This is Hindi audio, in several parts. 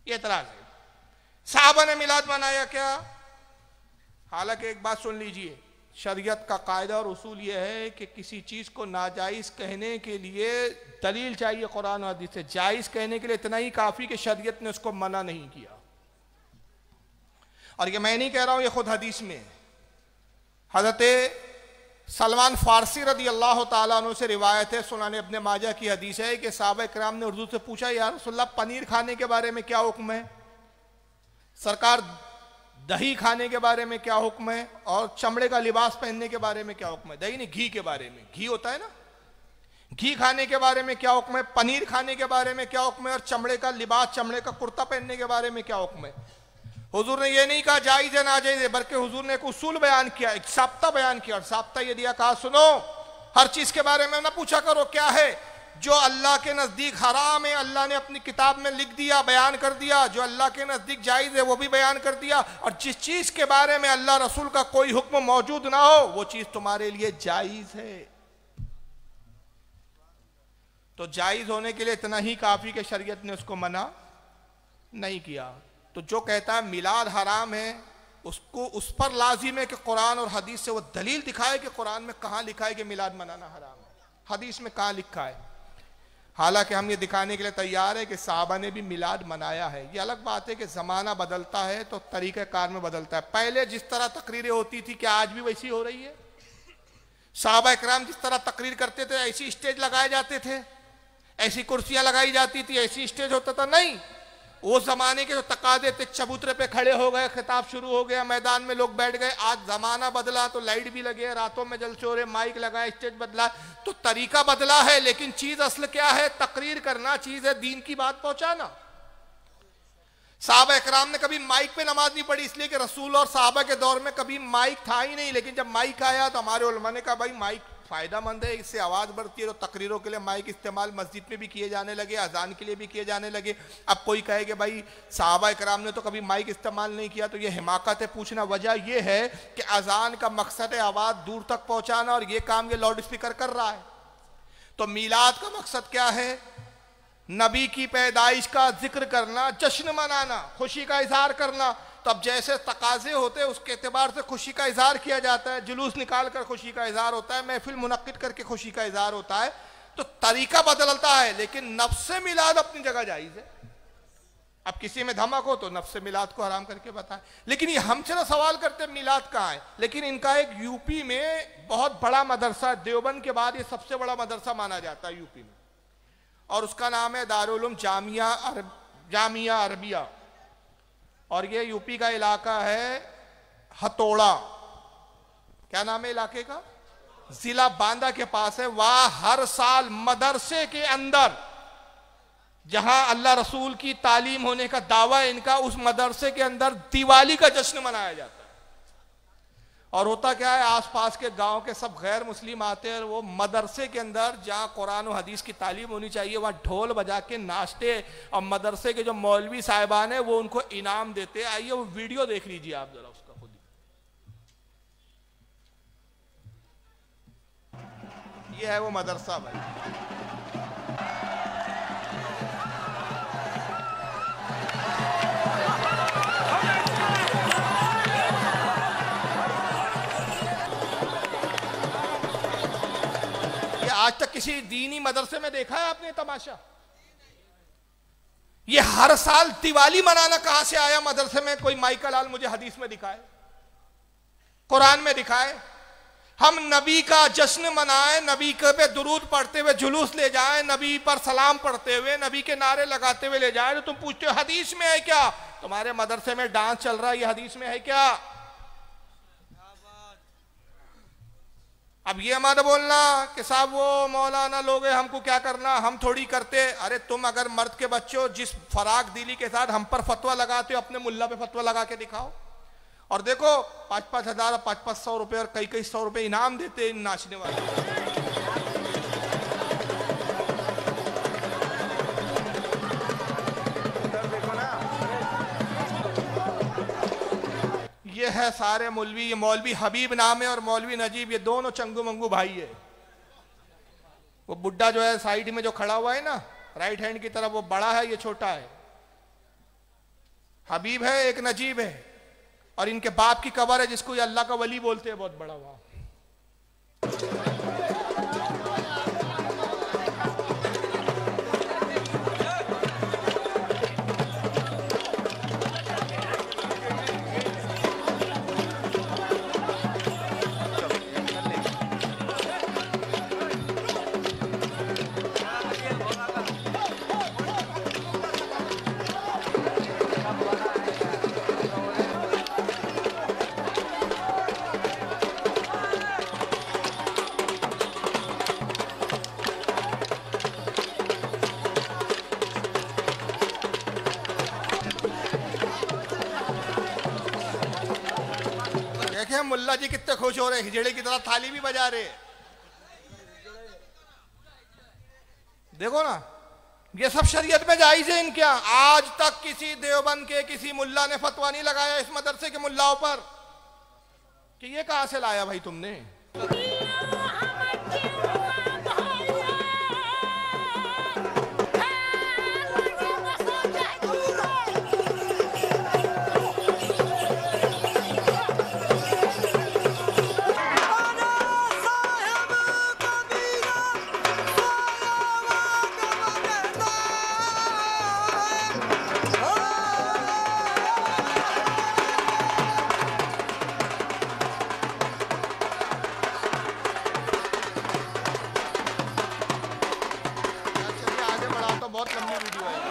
ये एतराज है। साहबा ने मिलाद मनाया क्या? हालांकि एक बात सुन लीजिए, शरीयत का कायदा और उसूल यह है कि किसी चीज को नाजायज कहने के लिए दलील चाहिए कुरान और हदीस से। जायज कहने के लिए इतना ही काफी कि शरीयत ने उसको मना नहीं किया। और ये मैं नहीं कह रहा हूं, ये खुद हदीस में हजरत सलमान फारसी रदी अल्लाह ताला अन्हु से रिवायत है, सुनाने इब्ने माजा की हदीस है कि साहबा इकराम ने उर्दू से पूछा, या रसूलल्लाह पनीर खाने के बारे में क्या हुक्म है? सरकार दही खाने के बारे में क्या हुक्म है? और चमड़े का लिबास पहनने के बारे में क्या हुक्म है? दही नहीं, घी के बारे में, घी होता है ना, घी खाने के बारे में क्या हुक्म है? पनीर खाने के बारे में क्या हुक्म है? और चमड़े का लिबास, चमड़े का कुर्ता पहनने के बारे में क्या हुक्म है? हुजूर ने ये नहीं कहा जायज है नाजायज है, बल्कि हुजूर ने एक उसूल बयान किया, एक साब्ता बयान किया। और साब्ता ये दिया, कहा सुनो, हर चीज के बारे में ना पूछा करो क्या है, जो अल्लाह के नजदीक हराम है अल्लाह ने अपनी किताब में लिख दिया, बयान कर दिया, जो अल्लाह के नजदीक जायज है वो भी बयान कर दिया, और जिस चीज के बारे में अल्लाह रसूल का कोई हुक्म मौजूद ना हो वो चीज तुम्हारे लिए जायज है। तो जायज होने के लिए इतना ही काफी कि शरीयत ने उसको मना नहीं किया। तो जो कहता है मिलाद हराम है, उसको उस पर लाजिम है कि कुरान और हदीस से वो दलील दिखाए कि कुरान में कहां लिखा है कि मिलाद मनाना हराम है, हदीस में कहां लिखा है। हालांकि हम ये दिखाने के लिए तैयार है कि साहबा ने भी मिलाद मनाया है। ये अलग बात है कि जमाना बदलता है तो तरीक़ाकार में बदलता है। पहले जिस तरह तकरीरें होती थी, क्या आज भी वैसी हो रही है? साहबा इकराम जिस तरह तकरीर करते थे, ऐसी स्टेज लगाए जाते थे, ऐसी कुर्सियां लगाई जाती थी, ऐसी स्टेज होता था? नहीं। वो जमाने के जो तकाजे थे, चबूतरे पे खड़े हो गए, खिताब शुरू हो गया, मैदान में लोग बैठ गए। आज जमाना बदला तो लाइट भी लगे, रातों में जलसे हो रहे, माइक लगाए, स्टेज बदला, तो तरीका बदला है, लेकिन चीज असल क्या है? तकरीर करना चीज है, दीन की बात पहुंचाना। साहबा इकराम ने कभी माइक पे नमाज नहीं पढ़ी, इसलिए कि रसूल और साहबा के दौर में कभी माइक था ही नहीं। लेकिन जब माइक आया तो हमारे उलमा ने कहा भाई माइक फायदामंद है, इससे आवाज बढ़ती है। तो तकरीरों के लिए माइक इस्तेमाल मस्जिद में भी किए जाने लगे, अजान के लिए भी किए जाने लगे। अब कोई कहे कि भाई साहबा इकराम ने तो कभी माइक इस्तेमाल नहीं किया, तो ये हिमाकत है पूछना। वजह यह है कि अजान का मकसद है आवाज दूर तक पहुंचाना, और ये काम ये लाउड स्पीकर कर रहा है। तो मीलाद का मकसद क्या है? नबी की पैदाइश का जिक्र करना, जश्न मनाना, खुशी का इजहार करना। तो अब जैसे तकाजे होते हैं उसके एतबार से खुशी का इजहार किया जाता है, जुलूस निकाल कर खुशी का इजहार होता है, महफिल मुनक्किद करके खुशी का इजहार होता है। तो तरीका बदलता है, लेकिन नफ्स मिलाद अपनी जगह जायज है। अब किसी में धमक हो तो नफ्स मिलाद को हराम करके बताए। लेकिन ये हमसे ना सवाल करते मिलाद कहाँ है, लेकिन इनका एक यूपी में बहुत बड़ा मदरसा, देवबंद के बाद ये सबसे बड़ा मदरसा माना जाता है यूपी में, और उसका नाम है दारुल उलूम जामिया अरबिया। और ये यूपी का इलाका है हथौड़ा। क्या नाम है इलाके का? जिला बांदा के पास है। वहां हर साल मदरसे के अंदर, जहां अल्लाह रसूल की तालीम होने का दावा है इनका, उस मदरसे के अंदर दिवाली का जश्न मनाया जाता है। और होता क्या है, आसपास के गांव के सब गैर मुस्लिम आते हैं, वो मदरसे के अंदर जहां कुरान और हदीस की तालीम होनी चाहिए वहां ढोल बजा के नाचते, और मदरसे के जो मौलवी साहिबान है वो उनको इनाम देते। आइए वो वीडियो देख लीजिए आप जरा उसका खुद ही। ये है वो मदरसा भाई। आज तक किसी दीनी मदरसे में देखा है आपने तमाशा? ये हर साल दिवाली मनाना कहां से आया मदरसे में? कोई माइका लाल मुझे हदीस में दिखाए, कुरान में दिखाए। हम नबी का जश्न मनाएं, नबी के पे दुरूद पढ़ते हुए जुलूस ले जाएं, नबी पर सलाम पढ़ते हुए, नबी के नारे लगाते हुए ले जाएं, तो तुम पूछते हो हदीस में है क्या? तुम्हारे मदरसे में डांस चल रहा है, ये हदीस में है क्या? अब ये मत बोलना कि साहब वो मौलाना लोग हैं, हमको क्या करना, हम थोड़ी करते। अरे तुम अगर मर्द के बच्चे हो, जिस फराक दिली के साथ हम पर फतवा लगाते हो, अपने मुल्ला पे फतवा लगा के दिखाओ। और देखो 5-5 हजार, 500 रुपए और कई 100 रुपए इनाम देते इन नाचने वाले। ये है सारे मौलवी। ये मौलवी हबीब नाम है और मौलवी नजीब, ये दोनों चंगू मंगू भाई है। वो बुड्ढा जो है साइड में जो खड़ा हुआ है ना, राइट हैंड की तरफ, वो बड़ा है, ये छोटा है। हबीब है, एक नजीब है, और इनके बाप की कब्र है जिसको ये अल्लाह का वली बोलते हैं, बहुत बड़ा हुआ। मुल्ला जी कितने खुश हो रहे, हिजड़े की तरह थाली भी बजा रहे। देखो ना, ये सब शरीयत में जायज है इनके यहाँ। आज तक किसी देवबंद के किसी मुल्ला ने फतवा नहीं लगाया इस मदरसे के मुल्लाओं पर कि ये कहां से लाया भाई तुमने। बहुत लंबी वीडियो है।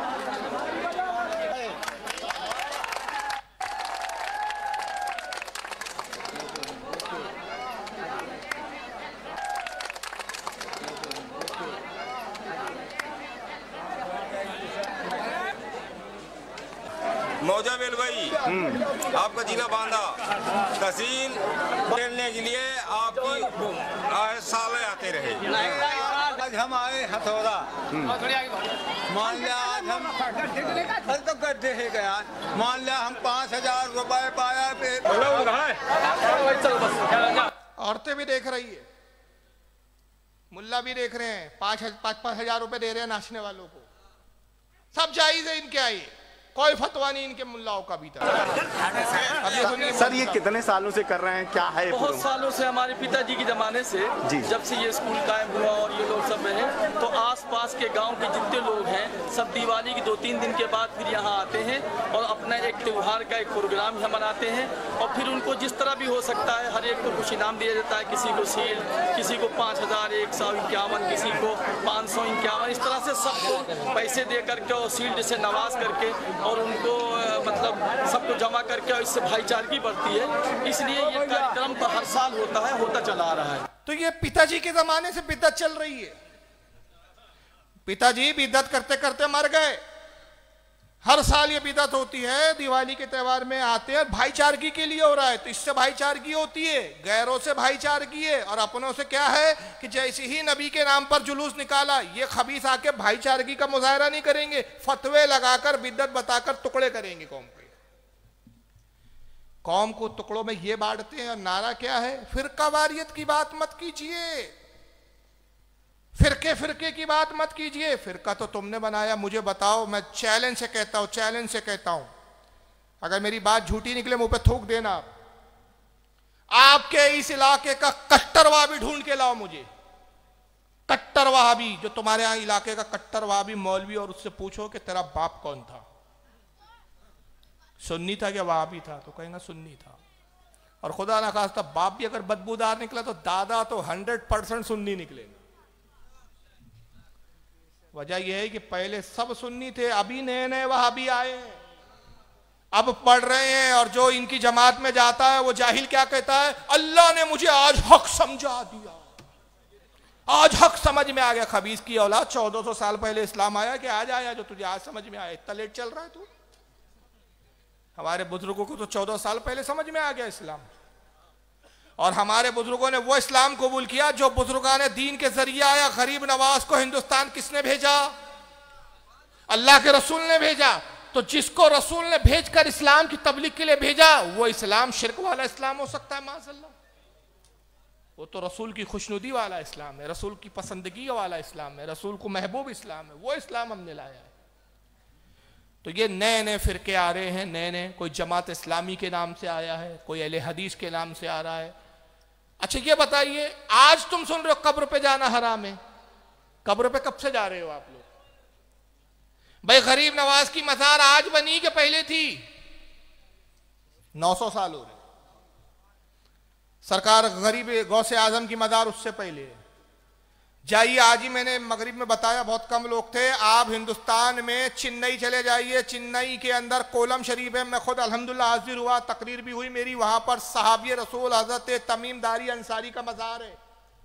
मौजा बेल भाई, आपका जिला बांदा तहसील खेलने के लिए आपकी साल आते रहे। आज हम आए हथौड़ा, मान लिया आज हम तो गड्ढे है गया, मान लिया हम 5,000 रुपए पाया। औरतें भी देख रही है, मुल्ला भी देख रहे हैं, 5,000 रुपए दे रहे हैं नाचने वालों को। सब जायज है इनके आई, कोई फतवा नहीं इनके मुल्लाओं का भी था। सर ये कितने सालों से कर रहे हैं, क्या है? बहुत सालों से, हमारे पिताजी के जमाने से, जब से ये स्कूल कायम हुआ और ये लोग सब हैं, तो आसपास के गांव के जितने लोग हैं सब दिवाली के 2-3 दिन के बाद फिर यहाँ आते हैं और अपना एक त्यौहार का एक प्रोग्राम यहाँ मनाते हैं। और फिर उनको जिस तरह भी हो सकता है हर एक को कुछ इनाम दिया जाता है, किसी को शील्ड, किसी को 5,151, किसी को 551, इस तरह से सबको पैसे दे करके और शील्ड से नवाज करके और उनको मतलब सबको जमा करके, और इससे भाईचारगी बढ़ती है। इसलिए ये कार्यक्रम तो हर साल होता है, होता चला आ रहा है। तो ये पिताजी के जमाने से बिदअत चल रही है। पिताजी बिदअत करते करते मर गए। हर साल ये बिदअत होती है, दिवाली के त्यौहार में आते हैं, भाईचारगी के लिए हो रहा है। तो इससे भाईचारगी होती है, गैरों से भाईचारगी है, और अपनों से क्या है कि जैसे ही नबी के नाम पर जुलूस निकाला, ये खबीस आके भाईचारगी का मुजाहरा नहीं करेंगे, फतवे लगाकर बिदअत बताकर टुकड़े करेंगे कौम के। कौम को टुकड़ों में ये बांटते हैं, और नारा क्या है, फिरकावारियत की बात मत कीजिए, फिरके की बात मत कीजिए। फिरका तो तुमने बनाया, मुझे बताओ, मैं चैलेंज से कहता हूं, अगर मेरी बात झूठी निकले मुंह पे थूक देना। आपके इस इलाके का कट्टर वहाबी ढूंढ के लाओ मुझे, कट्टर वहाबी, जो तुम्हारे यहां इलाके का कट्टर वहाबी मौलवी, और उससे पूछो कि तेरा बाप कौन था, सुन्नी था क्या वहाबी था, तो कहेंगे सुन्नी था। और खुदा ना खास्ता बाप भी अगर बदबूदार निकला तो दादा तो 100% सुन्नी निकलेगा। वजह यह है कि पहले सब सुन्नी थे, अभी नए नए वहाबी आए, अब पढ़ रहे हैं, और जो इनकी जमात में जाता है वो जाहिल क्या कहता है, अल्लाह ने मुझे आज हक समझा दिया, आज हक समझ में आ गया। खबीस की औलाद, 1400 साल पहले इस्लाम आया कि आज आया जो तुझे आज समझ में आया? इतना लेट चल रहा है तू। हमारे बुजुर्गों को तो 14 साल पहले समझ में आ गया इस्लाम, और हमारे बुजुर्गों ने वो इस्लाम कबूल किया जो बुजुर्गान दीन के जरिए आया। गरीब नवाज को हिंदुस्तान किसने भेजा? अल्लाह के रसूल ने भेजा। तो जिसको रसूल ने भेजकर इस्लाम की तबलीग के लिए भेजा, वो इस्लाम शिरक वाला इस्लाम हो सकता है? माज़अल्लाह, वो तो रसूल की खुशनुदी वाला इस्लाम है, रसूल की पसंदगी वाला इस्लाम है, रसूल को महबूब इस्लाम है, वो इस्लाम हमने लाया है। तो ये नए नए फिरके आ रहे हैं, नए नए, कोई जमात इस्लामी के नाम से आया है, कोई अहले हदीस के नाम से आ रहा है। अच्छा ये बताइए, आज तुम सुन रहे हो कब्र पे जाना हराम है, कब्र पे कब से जा रहे हो आप लोग? भाई गरीब नवाज की मजार आज बनी कि पहले थी? 900 साल हो रहे। सरकार गरीब गौसे आजम की मजार उससे पहले है। जाइए, आज ही मैंने मगरिब में बताया, बहुत कम लोग थे, आप हिंदुस्तान में चेन्नई चले जाइए, चेन्नई के अंदर कोलम शरीफ है, मैं खुद अल्हम्दुलिल्लाह हाजिर हुआ, तकरीर भी हुई मेरी, वहां पर सहाबी रसूल हजरत तमीम दारी अंसारी का मजार है,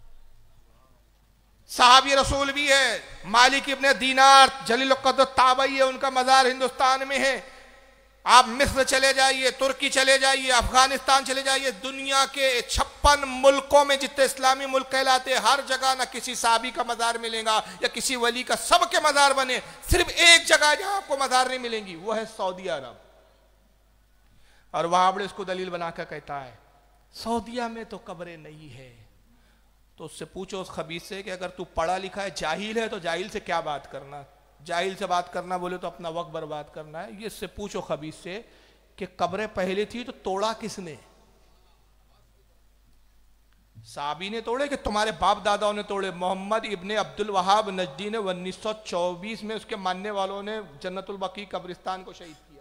सहाबी रसूल भी है, मालिक इब्ने दीनार जलील क़द्र ताबई है, उनका मजार हिंदुस्तान में है। आप मिस्र चले जाइए, तुर्की चले जाइए, अफगानिस्तान चले जाइए, दुनिया के 56 मुल्कों में जितने इस्लामी मुल्क कहलाते हैं, हर जगह ना किसी साहबी का मजार मिलेगा या किसी वली का, सबके मजार बने, सिर्फ एक जगह जहां आपको मजार नहीं मिलेंगी वो है सऊदी अरब। और वहां बड़े इसको दलील बनाकर कहता है सऊदिया में तो कब्रें नहीं है। तो उससे पूछो उस खबीस से कि अगर तू पढ़ा लिखा है, जाहिल है, तो जाहिल से क्या बात करना, जाहिल से बात करना बोले तो अपना वक्त बर्बाद करना है। ये इससे पूछो खबीस से कि कब्रें पहले थी तो तोड़ा किसने? साहबी ने तोड़े कि तुम्हारे बाप दादाओं ने तोड़े? मोहम्मद इब्ने अब्दुल वहाब नजदी ने 1924 में उसके मानने वालों ने जन्नतुल बकी कब्रिस्तान को शहीद किया।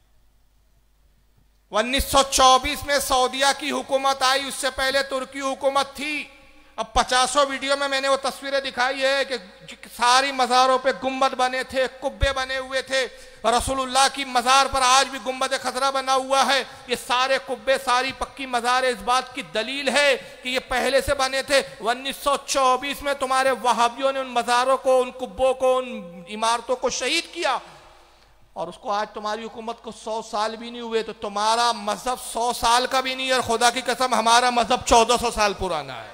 1924 में सऊदिया की हुकूमत आई, उससे पहले तुर्की हुकूमत थी। अब 50 वीडियो में मैंने वो तस्वीरें दिखाई है कि सारी मज़ारों पे गुम्बद बने थे, कुब्बे बने हुए थे। रसूलुल्लाह की मज़ार पर आज भी गुम्बद खतरा बना हुआ है। ये सारे कुब्बे, सारी पक्की मज़ार इस बात की दलील है कि ये पहले से बने थे। 1924 में तुम्हारे वहाबियों ने उन मज़ारों को, उन कुब्बों को, उन इमारतों को शहीद किया, और उसको आज तुम्हारी हुकूमत को 100 साल भी नहीं हुए। तो तुम्हारा मजहब 100 साल का भी नहीं है, और खुदा की कसम हमारा मजहब 1400 साल पुराना है।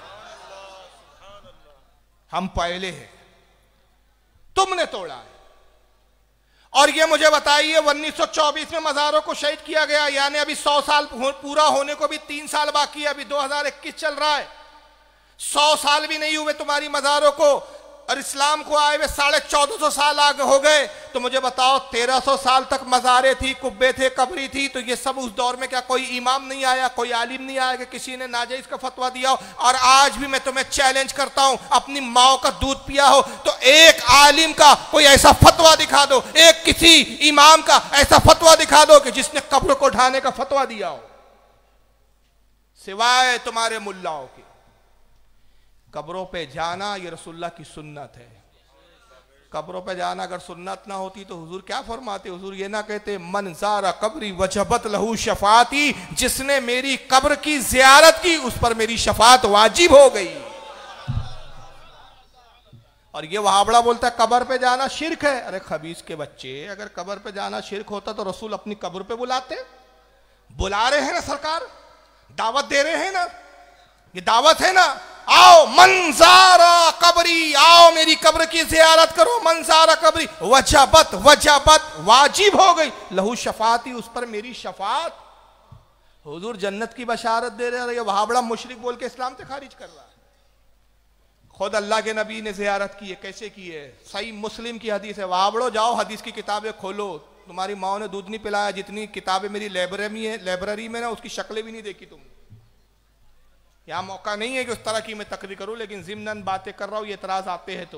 हम पहले हैं, तुमने तोड़ा है। और ये मुझे बताइए 1924 में मज़ारों को शहीद किया गया, यानी अभी 100 साल पूरा होने को भी 3 साल बाकी है, अभी 2021 चल रहा है, 100 साल भी नहीं हुए तुम्हारी मज़ारों को, और इस्लाम को आए हुए 1450 साल आगे हो गए। तो मुझे बताओ 1300 साल तक मज़ारें थी, कुब्बे थे, कब्री थी, तो ये सब उस दौर में क्या कोई इमाम नहीं आया, कोई आलिम नहीं आया कि किसी ने नाजायज़ का फतवा दिया हो? और आज भी मैं तुम्हें चैलेंज करता हूं, अपनी माओ का दूध पिया हो तो एक आलिम का कोई ऐसा फतवा दिखा दो, एक किसी इमाम का ऐसा फतवा दिखा दो कि जिसने कब्र को ढाने का फतवा दिया हो, सिवाय तुम्हारे मुल्लाओं के। कब्रों पे जाना ये रसूलुल्लाह की सुन्नत है। कब्रों पे जाना अगर सुन्नत ना होती तो हुजूर क्या फरमाते? हुजूर ये ना कहते मन ज़ारा कब्री वजबत लहू शफाती, जिसने मेरी कब्र की ज़ियारत की उस पर मेरी शफात वाजिब हो गई। और ये वहाबड़ा बोलता है कब्र पे जाना शिर्क है। अरे खबीस के बच्चे, अगर कब्र पे जाना शिर्क होता तो रसूल अपनी कब्र पे बुलाते? बुला रहे हैं ना, सरकार दावत दे रहे हैं ना, ये दावत है ना, आओ मंजारा कब्री, आओ मेरी कब्र की जियारत करो, मंजारा कब्री वजबत वजबत वाजिब हो गई, लहू शफाती उस पर मेरी शफात। हुजूर जन्नत की बशारत दे रहे हैं, ये वहाबड़ा मुशरिक बोल के इस्लाम से खारिज कर रहा है। खुद अल्लाह के नबी ने जियारत की है, कैसे की है? सही मुस्लिम की हदीस है। वहाबड़ो जाओ हदीस की किताबें खोलो, तुम्हारी माओ ने दूध नहीं पिलाया, जितनी किताबें मेरी लाइब्रेरी में ना उसकी शक्लें भी नहीं देखी तुमने। यहां मौका नहीं है कि उस तरह की मैं तकरीर करूं, लेकिन जिम्नन बातें कर रहा हूं, ये एतराज आते हैं तो।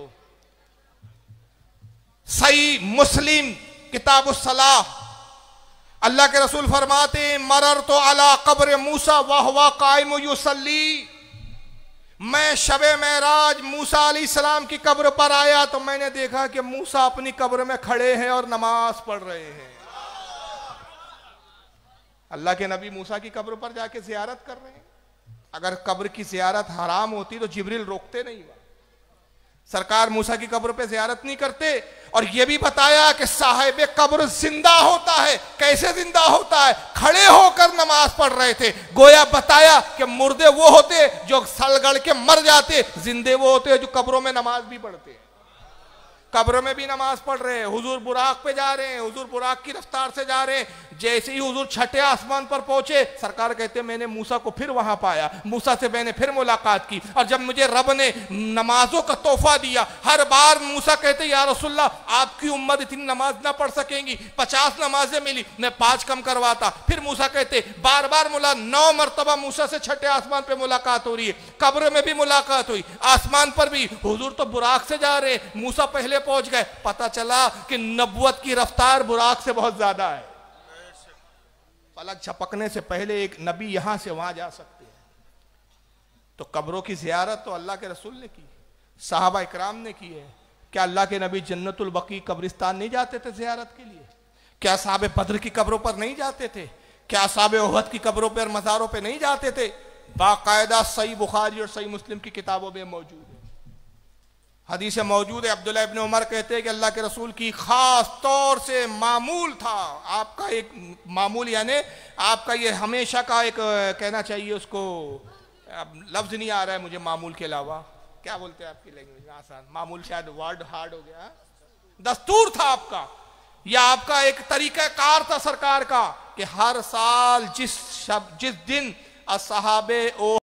सही मुस्लिम किताब सलाह, अल्लाह के रसूल फरमाते मरर तो अला कब्र मूसा वहवा कायम युसल्ली, मैं शबे मेराज मूसा अलैहिस्सलाम की कब्र पर आया तो मैंने देखा कि मूसा अपनी कब्र में खड़े हैं और नमाज पढ़ रहे हैं। अल्लाह के नबी मूसा की कब्र पर जाके जियारत कर रहे हैं। अगर कब्र की जियारत हराम होती तो जिब्रील रोकते नहीं, सरकार मूसा की कब्र पे जियारत नहीं करते। और यह भी बताया कि साहिब कब्र जिंदा होता है। कैसे जिंदा होता है? खड़े होकर नमाज पढ़ रहे थे। गोया बताया कि मुर्दे वो होते जो सलगड़ के मर जाते, जिंदे वो होते जो कब्रों में नमाज भी पढ़ते। कब्र में भी नमाज पढ़ रहे हैं। हुजूर बुराक पे जा रहे हैं, हुजूर बुराक की रफ्तार से जा रहे हैं। जैसे ही हुजूर छठे आसमान पर पहुंचे, सरकार कहते मैंने मूसा को फिर वहां पाया, मूसा से मैंने फिर मुलाकात की, और जब मुझे रब ने नमाजों का तोहफा दिया, हर बार मूसा कहते या रसूलल्लाह आपकी उम्मत इतनी नमाज ना पढ़ सकेंगी, 50 नमाजें मिली, मैं 5 कम करवाता। फिर मूसा कहते बार बार 9 मरतबा मूसा से छठे आसमान पे मुलाकात हो रही है, कब्र में भी मुलाकात हुई, आसमान पर भी। हुजूर तो बुराक से जा रहे, मूसा पहले पहुंच गए। पता चला कि नबुवत की रफ्तार बुराक से बहुत ज्यादा है, पलक झपकने से पहले एक नबी यहां से वहां जा सकते हैं। तो कब्रों की जियारत तो अल्लाह के रसूल ने की, साहबा इकराम ने की है। क्या अल्लाह के नबी जन्नतुल बकी कब्रिस्तान नहीं जाते थे जियारत के लिए? क्या साहबे बद्र की कब्रों पर नहीं जाते थे? क्या साहबे ओहद की कब्रों पर, मज़ारों पर नहीं जाते थे? बाकायदा सही बुखारी और सही मुस्लिम की किताबों में मौजूद है, हदीस मौजूद है। अब्दुल्लाह इब्न उमर कहते हैं कि अल्लाह के रसूल की खास तौर से मामूल था, आपका एक मामूल यानी आपका ये हमेशा का एक कहना चाहिए उसको, अब लफ्ज नहीं आ रहा है मुझे मामूल के अलावा, क्या बोलते हैं आपकी लैंग्वेज में? आसान, मामूल शायद वर्ड हार्ड हो गया। दस्तूर था आपका, या आपका एक तरीका कार था सरकार का कि हर साल जिस दिन असहाबे